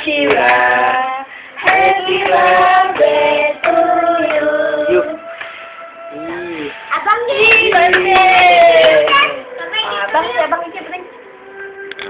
Shiva, happy birthday to you. Abang Happy birthday. Abang Icip,